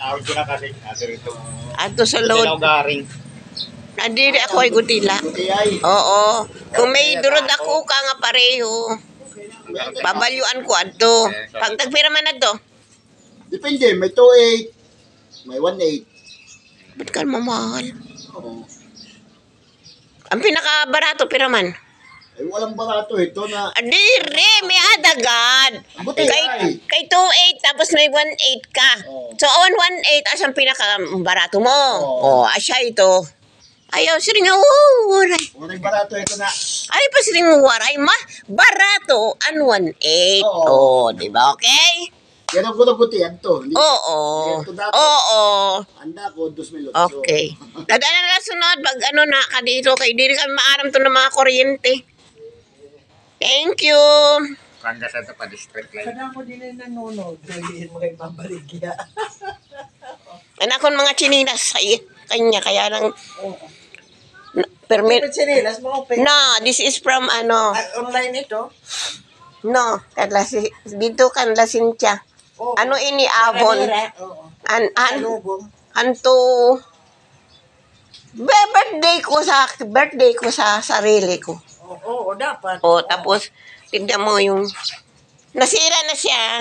Tawag ko na kasi. Ito. Ato sa Dilaw load. garing. Nadiri ako ay gutila. Oo. Kung may durod ako ka nga pareho, babalyuan ko adto. Pag tagpiraman na to, Depende, may 2.8, may 1.8. ba't ka mamahal? Oo. Ang pinakabarato piraman. Ay, walang barato ito na. Adire, may adagad. Buti ay. Kay 2.8 tapos may 1.8 ka. Oo. So on 1.8 asang pinakabarato mo. Oo. Asya ito. Ayaw siring waray. Walang barato ito na. Ay pa siring waray barato an 1.8. Oo. Oh, di ba? Okay? Yan ang gulabutihan to. Hindi- Oo. Ito dati. Oo. Anda ko, 2,000. Okay. Dadaan na sunod pag ano na ka dito kay diri kami maaram to ng mga kuryente. Thank you. Kanga sa ito pa district line. Kada ko din ay nanonood, gawin mo kay Pabaligya. Anak ko mga chinilas sa kanya kaya lang Pero permit. chinelas mo open. No, this is from ano. Online ito? No, dito kan La Cynthia. Oo. Ano ini Avon? Kanira, oo. Salubong. Anto birthday ko sa sarili ko. Oo, dapat. O tapos tignan mo yung nasira na siya.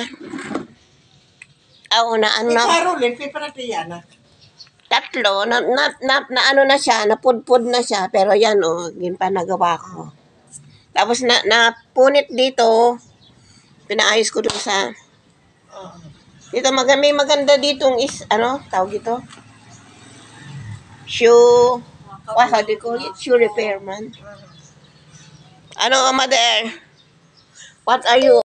Na ano May na Caroline, may paratiyan na. tatlo na ano na siya, napudpud na siya pero yan yun pa nagawa ko. Tapos napunit dito. Pinaayos ko dun sa dito may maganda ditong tawag ito? Shoe, how do you call it? Shoe repairman. Ano, mother? What are you?